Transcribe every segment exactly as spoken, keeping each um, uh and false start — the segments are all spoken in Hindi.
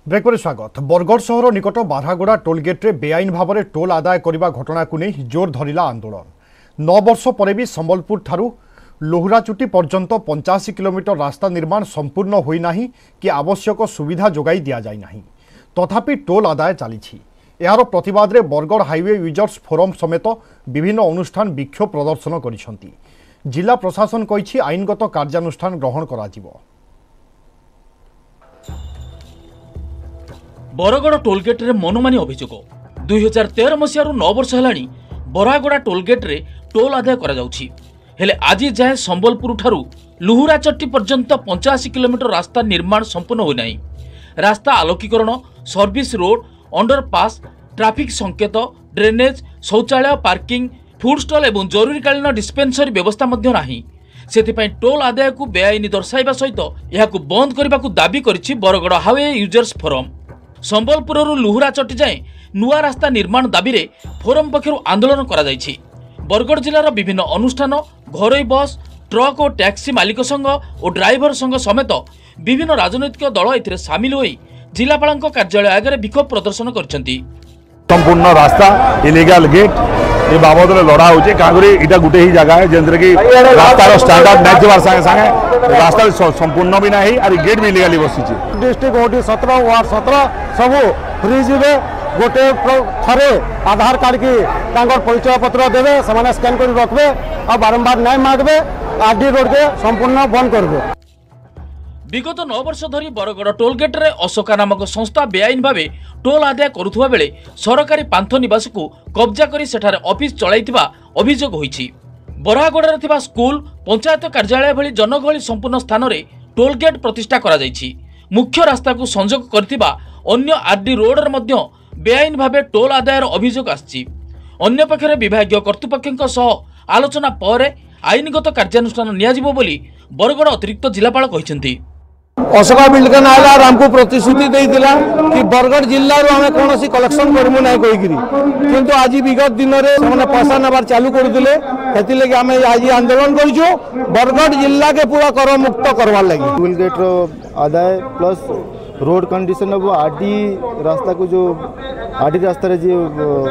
ब्रेक पर स्वागत। बरगढ़ सहर निकट बारागुड़ा टोलगेट्रे बेआईन भाव में टोल आदाय करने घटना को नहीं जोर धरला आंदोलन। नौ वर्ष पर भी संबलपुर ठारू लोहराचुटी पर्यंत पचासी किलोमीटर रास्ता निर्माण संपूर्ण होना कि आवश्यक सुविधा जोगाई दि जाए ना, तथापि टोल आदाय चली। यार प्रतिवाद में बरगढ़ हाईवे यूजर्स फोरम समेत विभिन्न अनुष्ठान विक्षोभ प्रदर्शन कर जिला प्रशासन कही आईनगत कार्यानुष्ठान ग्रहण करा जिवो। बरगढ़ टोलगेट रे मनमानी अभियोग दुई हजार तेरह मसीह नौ वर्ष है बरागड़ा टोलगेट रे टोल आदाय करा जाउछि। हेले आज जाए संबलपुर ठारू लुहुराचट्टी पर्यंत पचासी किलोमीटर रास्ता निर्माण संपूर्ण होना। रास्ता आलोकीकरण, सर्विस रोड, अंडरपास, ट्रैफिक संकेत, ड्रेनेज, शौचालय, पार्किंग, फूड स्टॉल एवं जरूरीकालीन डिस्पेंसरी व्यवस्था मध्य नाही। सेथिपाई टोल आदाय को बेआईनी दर्शाइबा सहित यहाकू बंद करने को दाबी करिछि Bargarh highway users forum. Sambalpur Luhurachatti जाए नुआ रास्ता निर्माण दाबी रे फोरम पक्षरु आंदोलन करा जायछि। बरगढ़ जिलार विभिन्न अनुष्ठान, घरोई बस, ट्रक और टैक्सी मालिक संघ और ड्राइवर संघ समेत विभिन्न राजनैतिक दल एथिरे सामिल होई जिलापालक कार्यालय आगे विक्षोभ प्रदर्शन करछन्ति। संपूर्ण रास्ता इलीगल गेट ये बाबद लड़ा होचे कागरी इटा गुटे ही जगह है जेंद्र की रास्तार स्टैंडर्ड नै थिबार संगे संगे रास्ता संपूर्ण भी नाही और गेट भी इलीगली बसिछि। डिस्ट्रिक्ट ओटी सत्रह वार्ड सत्रह सब फ्री जिवे गोटे थरे आधार कार्ड की तांकर परिचय पत्र देवे से स्कैन कर रखबे और बारंबार नहीं मांगबे आरडी रोड के संपूर्ण बंद करबे। विगत नौ वर्ष धरी बरगढ़ टोलगेट रे अशोका नामक संस्था बेआईन भावे टोल आदाय करुवा बेले सरकारी पांथ निवास को कब्जा करी सेठारे ऑफिस चलाइथिबा अभियोग होईछि। बरागढ़ थिबा स्कूल, पंचायत कार्यालय भली जनगहली संपूर्ण स्थान रे टोलगेट प्रतिष्ठा करा जायछि। मुख्य रास्ता को संजोग करथिबा अन्य आरडी रोड रे मध्य बेआईन भावे टोल आदायर अभियोग आछि। अन्य पक्षरे विभागीय कर्तृपक्षक सह आलोचना पर आईनगत कार्यानुष्ठान नियाजिबो बोली बरगढ़ अतिरिक्त जिलापाल कहिसेंति। अशोका बिल्डकन आला हमको प्रतिश्रुति देइतिला कि बरगढ़ जिल्ला रो हमें कोनोसी कलेक्शन करमु नै कहिगिरी, किंतु आज विगत दिन रे हमने पैसा नबार चालू कर दिले। हेति लगे हमें आज आंदोलन करिजो बरगढ़ जिल्ला के पूरा कर मुक्त करवार लगी। टोल गेट रो आदाय प्लस रोड कंडीशन वो आरडी रास्ता को जो आरडी रास्ता रे जो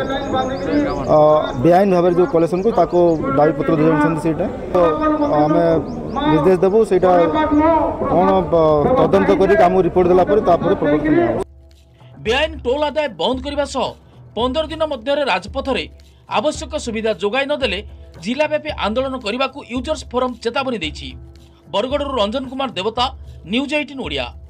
बेआईन भाव जो कलेक्शन को ताको दाबी पत्र दे सेटा तो हमें निर्देश देबो सेटा कोन तदंत करी काम रिपोर्ट देला पर तापर प्रवर्तन। बेआईन टोल आदाय बंद करबा सह पंद्रह दिन मध्य राजपथ रे आवश्यक सुविधा जोगाई न देले जिलाव्यापी आंदोलन करने को यूजर्स फोरम चेतावनी देछि। बरगढ़ रंजन कुमार देवता, न्यूज अठारह ओडिया।